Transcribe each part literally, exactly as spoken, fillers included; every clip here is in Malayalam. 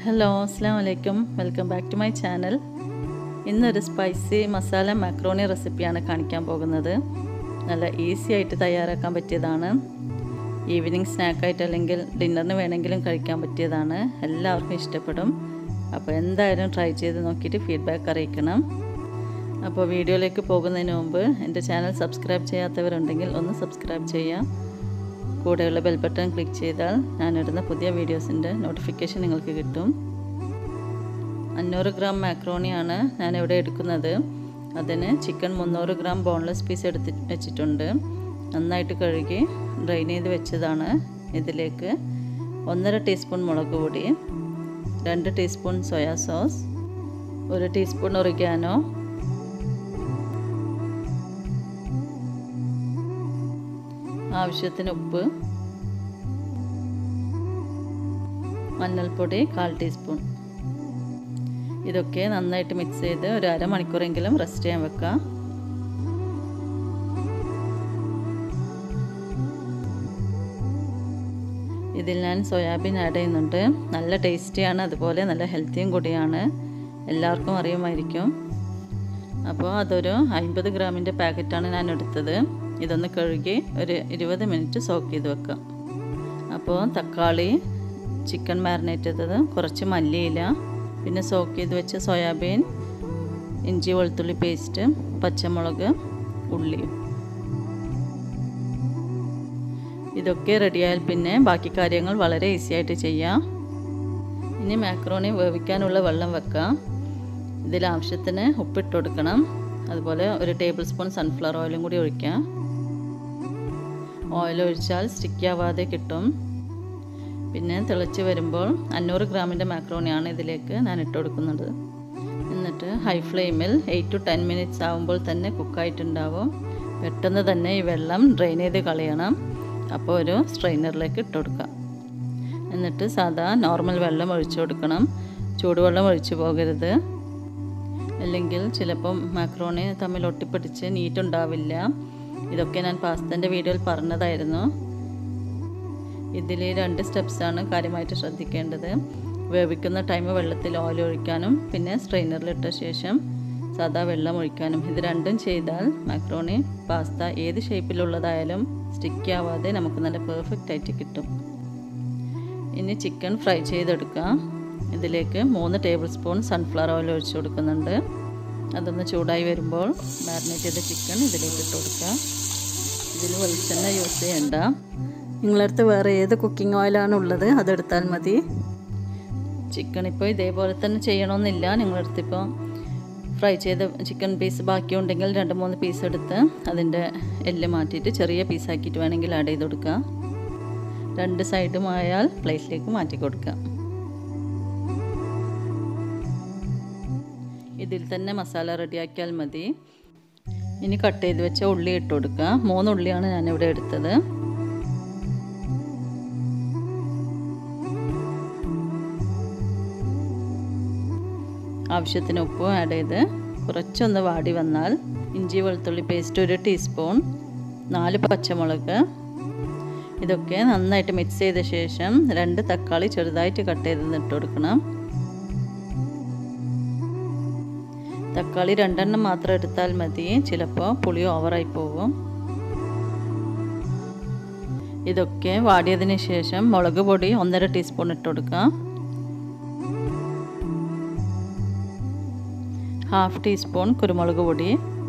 ഹലോ അസ്സലാമു അലൈക്കും welcome back to my channel. ഇന്നൊരു സ്പൈസി മസാല മാക്രോണി റെസിപ്പിയാണ് കാണിക്കാൻ പോകുന്നത്. നല്ല ഈസി ആയിട്ട് തയ്യാറാക്കാൻ പറ്റിയതാണ്. ഈവനിങ് സ്നാക്കായിട്ട് അല്ലെങ്കിൽ ഡിന്നറിന് വേണമെങ്കിലും കഴിക്കാൻ പറ്റിയതാണ്. എല്ലാവർക്കും ഇഷ്ടപ്പെടും. അപ്പോൾ എന്തായാലും ട്രൈ ചെയ്ത് നോക്കിയിട്ട് ഫീഡ്ബാക്ക് അറിയിക്കണം. അപ്പോൾ വീഡിയോയിലേക്ക് പോകുന്നതിന് മുമ്പ് എൻ്റെ ചാനൽ സബ്സ്ക്രൈബ് ചെയ്യാത്തവരുണ്ടെങ്കിൽ ഒന്ന് സബ്സ്ക്രൈബ് ചെയ്യാം. കൂടെയുള്ള ബെൽ ബട്ടൺ ക്ലിക്ക് ചെയ്താൽ ഞാനിടുന്ന പുതിയ വീഡിയോസിൻ്റെ നോട്ടിഫിക്കേഷൻ നിങ്ങൾക്ക് കിട്ടും. അഞ്ഞൂറ് ഗ്രാം മാക്രോണിയാണ് ഞാനിവിടെ എടുക്കുന്നത്. അതിന് ചിക്കൻ മുന്നൂറ് ഗ്രാം ബോൺലെസ് പീസ് എടുത്ത് വെച്ചിട്ടുണ്ട്. നന്നായിട്ട് കഴുകി ഡ്രെയിൻ ചെയ്ത് വെച്ചതാണ്. ഇതിലേക്ക് ഒന്നര ടീസ്പൂൺ മുളക് പൊടി, രണ്ട് ടീസ്പൂൺ സോയാ സോസ്, ഒരു ടീസ്പൂൺ ഒറിഗാനോ, ആവശ്യത്തിന് ഉപ്പ്, മഞ്ഞൾപ്പൊടി കാൽ ടീസ്പൂൺ. ഇതൊക്കെ നന്നായിട്ട് മിക്സ് ചെയ്ത് ഒരു അരമണിക്കൂറെങ്കിലും റെസ്റ്റ് ചെയ്യാൻ വെക്കാം. ഇതിൽ ഞാൻ സോയാബീൻ ആഡ് ചെയ്യുന്നുണ്ട്. നല്ല ടേസ്റ്റിയാണ്, അതുപോലെ നല്ല ഹെൽത്തിയും കൂടിയാണ്. എല്ലാവർക്കും അറിയുമായിരിക്കും. അപ്പോൾ അതൊരു അമ്പത് ഗ്രാമിൻ്റെ പാക്കറ്റാണ് ഞാൻ എടുത്തത്. ഇതൊന്ന് കഴുകി ഒരു ഇരുപത് മിനിറ്റ് സോക്ക് ചെയ്ത് വെക്കാം. അപ്പോൾ തക്കാളി, ചിക്കൻ മാരിനേറ്റ് ചെയ്തത്, കുറച്ച് മല്ലിയില, പിന്നെ സോക്ക് ചെയ്ത് വെച്ച സോയാബീൻ, ഇഞ്ചി വെളുത്തുള്ളി പേസ്റ്റ്, പച്ചമുളക്, ഉള്ളി, ഇതൊക്കെ റെഡിയായാൽ പിന്നെ ബാക്കി കാര്യങ്ങൾ വളരെ ഈസി ആയിട്ട് ചെയ്യാം. ഇനി മാക്രോണി വേവിക്കാനുള്ള വെള്ളം വെക്കാം. ഇതിൽ ആവശ്യത്തിന് ഉപ്പിട്ട് കൊടുക്കണം. അതുപോലെ ഒരു ടേബിൾ സ്പൂൺ സൺഫ്ലവർ ഓയിലും കൂടി ഒഴിക്കാം. ഓയിൽ ഒഴിച്ചാൽ സ്റ്റിക്കി ആവാതെ കിട്ടും. പിന്നെ തിളച്ച് വരുമ്പോൾ അഞ്ഞൂറ് ഗ്രാമിൻ്റെ മാക്രോണിയാണ് ഇതിലേക്ക് ഞാൻ ഇട്ട് കൊടുക്കുന്നത്. എന്നിട്ട് ഹൈ ഫ്ലെയിമിൽ എയ്റ്റ് ടു ടെൻ മിനിറ്റ്സ് ആകുമ്പോൾ തന്നെ കുക്കായിട്ടുണ്ടാവും. പെട്ടെന്ന് തന്നെ ഈ വെള്ളം ഡ്രെയിൻ ചെയ്ത് കളയണം. അപ്പോൾ ഒരു സ്ട്രെയിനറിലേക്ക് ഇട്ട് കൊടുക്കാം. എന്നിട്ട് സാധാ നോർമൽ വെള്ളം ഒഴിച്ചു കൊടുക്കണം. ചൂടുവെള്ളം ഒഴിച്ചു പോകരുത്, അല്ലെങ്കിൽ ചിലപ്പം മാക്രോണി തമ്മിൽ ഒട്ടിപ്പിടിച്ച് നീറ്റുണ്ടാവില്ല. ഇതൊക്കെ ഞാൻ പാസ്തൻ്റെ വീഡിയോയിൽ പറഞ്ഞതായിരുന്നു. ഇതിൽ രണ്ട് സ്റ്റെപ്സാണ് കാര്യമായിട്ട് ശ്രദ്ധിക്കേണ്ടത്. വേവിക്കുന്ന ടൈം വെള്ളത്തിൽ ഓയിൽ ഒഴിക്കാനും പിന്നെ സ്ട്രെയിനറിലിട്ട ശേഷം സാധാ വെള്ളം ഒഴിക്കാനും. ഇത് രണ്ടും ചെയ്താൽ മാക്രോണി പാസ്ത ഏത് ഷേപ്പിലുള്ളതായാലും സ്റ്റിക്കി ആവാതെ നമുക്ക് നല്ല പെർഫെക്റ്റ് ആയിട്ട് കിട്ടും. ഇനി ചിക്കൻ ഫ്രൈ ചെയ്തെടുക്കാം. ഇതിലേക്ക് മൂന്ന് ടേബിൾ സ്പൂൺ സൺഫ്ലവർ ഓയിൽ ഒഴിച്ചു കൊടുക്കുന്നുണ്ട്. അതൊന്ന് ചൂടായി വരുമ്പോൾ മാരിനേറ്റ് ചെയ്ത ചിക്കൻ ഇതിലേക്ക് ഇട്ട് കൊടുക്കുക. ഇതിൽ വെളിച്ചെണ്ണ യൂസ് ചെയ്യണ്ട. നിങ്ങളടുത്ത് വേറെ ഏത് കുക്കിംഗ് ഓയിലാണ് ഉള്ളത് അതെടുത്താൽ മതി. ചിക്കൻ ഇപ്പോൾ ഇതേപോലെ തന്നെ ചെയ്യണമെന്നില്ല. നിങ്ങളടുത്തിപ്പോൾ ഫ്രൈ ചെയ്ത ചിക്കൻ പീസ് ബാക്കിയുണ്ടെങ്കിൽ രണ്ട് മൂന്ന് പീസ് എടുത്ത് അതിൻ്റെ എല്ല് മാറ്റിയിട്ട് ചെറിയ പീസാക്കിയിട്ട് വേണമെങ്കിൽ ആഡ് ചെയ്ത് കൊടുക്കുക. രണ്ട് സൈഡും ആയാൽ പ്ലേറ്റിലേക്ക് മാറ്റി കൊടുക്കുക. ഇതിൽ തന്നെ മസാല റെഡിയാക്കിയാൽ മതി. ഇനി കട്ട് ചെയ്ത് വെച്ച ഉള്ളി ഇട്ട് കൊടുക്കുക. മൂന്ന് ഉള്ളിയാണ് ഞാനിവിടെ എടുത്തത്. ആവശ്യത്തിന് ഉപ്പ് ആഡ് ചെയ്ത് കുറച്ചൊന്ന് വാടി വന്നാൽ ഇഞ്ചി വെളുത്തുള്ളി പേസ്റ്റ് ഒരു ടീസ്പൂൺ, നാല് പച്ചമുളക്, ഇതൊക്കെ നന്നായിട്ട് മിക്സ് ചെയ്ത ശേഷം രണ്ട് തക്കാളി ചെറുതായിട്ട് കട്ട് ചെയ്ത് ഇട്ട് കൊടുക്കണം. തക്കാളി രണ്ടെണ്ണം മാത്രം എടുത്താൽ മതി, ചിലപ്പോൾ പുളി ഓവറായി പോകും. ഇതൊക്കെ വാടിയതിന് ശേഷം മുളക് പൊടി ഒന്നര ടീസ്പൂൺ ഇട്ട് കൊടുക്കാം. ഹാഫ് ടീസ്പൂൺ കുരുമുളക് പൊടി,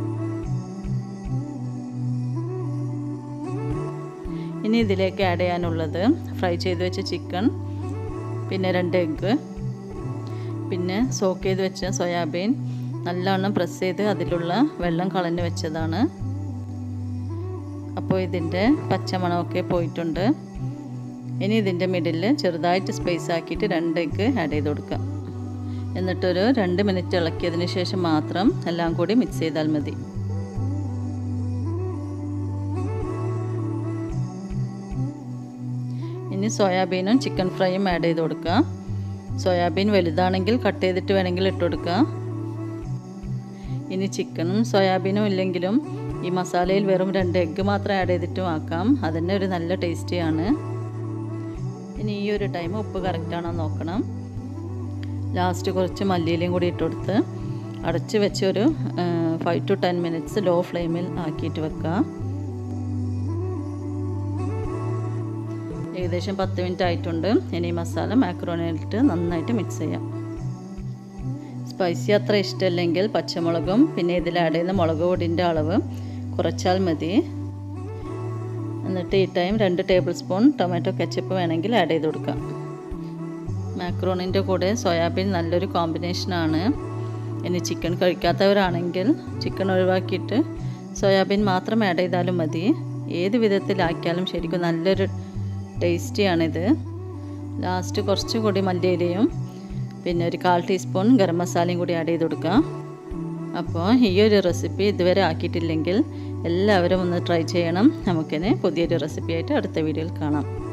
ഇനി ഇതിലേക്ക് ആഡ് ചെയ്യാനുള്ളത് ഫ്രൈ ചെയ്ത് വെച്ച ചിക്കൻ, പിന്നെ രണ്ട് എഗ്ഗ്, പിന്നെ സോക്ക് ചെയ്ത് വെച്ച സോയാബീൻ നല്ലവണ്ണം പ്രസ് ചെയ്ത് അതിലുള്ള വെള്ളം കളഞ്ഞു വെച്ചതാണ്. അപ്പോൾ ഇതിൻ്റെ പച്ചമണമൊക്കെ പോയിട്ടുണ്ട്. ഇനി ഇതിൻ്റെ മിഡിൽ ചെറുതായിട്ട് സ്പേസ് ആക്കിയിട്ട് രണ്ട് എഗ്ഗ് ആഡ് ചെയ്ത് കൊടുക്കാം. എന്നിട്ടൊരു രണ്ട് മിനിറ്റ് ഇളക്കിയതിന് ശേഷം മാത്രം എല്ലാം കൂടി മിക്സ് ചെയ്താൽ മതി. ഇനി സോയാബീനും ചിക്കൻ ഫ്രൈയും ആഡ് ചെയ്ത് കൊടുക്കുക. സോയാബീൻ വലുതാണെങ്കിൽ കട്ട് ചെയ്തിട്ട് വേണമെങ്കിൽ ഇട്ട് കൊടുക്കുക. ഇനി ചിക്കനും സോയാബീനും ഇല്ലെങ്കിലും ഈ മസാലയിൽ വെറും രണ്ട് എഗ്ഗ് മാത്രം ആഡ് ചെയ്തിട്ടും ആക്കാം. അതിൻ്റെ ഒരു നല്ല ടേസ്റ്റിയാണ്. ഇനി ഈ ഒരു ടൈം ഉപ്പ് കറക്റ്റാണോ നോക്കണം. ലാസ്റ്റ് കുറച്ച് മല്ലിയിലയും കൂടി ഇട്ട് കൊടുത്ത് അടച്ച് വെച്ച് ഒരു five to ten minutes low ഫ്ലെയിമിൽ ആക്കിയിട്ട് വെക്കുക. ഏകദേശം പത്ത് മിനിറ്റ് ആയിട്ടുണ്ട്. ഇനി മസാല മാക്രോണിയിലിട്ട് നന്നായിട്ട് മിക്സ് ചെയ്യാം. സ്പൈസി അത്ര ഇഷ്ടമല്ലെങ്കിൽ പച്ചമുളകും പിന്നെ ഇതിൽ ആഡ് ചെയ്യുന്ന മുളക് പൊടിൻ്റെ അളവ് കുറച്ചാൽ മതി. എന്നിട്ട് ഈ ടൈം രണ്ട് ടേബിൾ സ്പൂൺ ടൊമാറ്റോ കെച്ചപ്പ് വേണമെങ്കിൽ ആഡ് ചെയ്ത് കൊടുക്കാം. മാക്രോണിൻ്റെ കൂടെ സോയാബീൻ നല്ലൊരു കോമ്പിനേഷനാണ്. ഇനി ചിക്കൻ കഴിക്കാത്തവരാണെങ്കിൽ ചിക്കൻ ഒഴിവാക്കിയിട്ട് സോയാബീൻ മാത്രം ആഡ് ചെയ്താലും മതി. ഏത് വിധത്തിലാക്കിയാലും ശരിക്കും നല്ലൊരു ടേസ്റ്റിയാണിത്. ലാസ്റ്റ് കുറച്ച് കൂടി മല്ലിയിലയും പിന്നെ ഒരു കാൽ ടീസ്പൂൺ ഗരം മസാലയും കൂടി ആഡ് ചെയ്ത് കൊടുക്കുക. അപ്പോൾ ഈ ഒരു റെസിപ്പി ഇതുവരെ ആക്കിയിട്ടില്ലെങ്കിൽ എല്ലാവരും ഒന്ന് ട്രൈ ചെയ്യണം. നമുക്കിനി പുതിയൊരു റെസിപ്പിയായിട്ട് അടുത്ത വീഡിയോയിൽ കാണാം.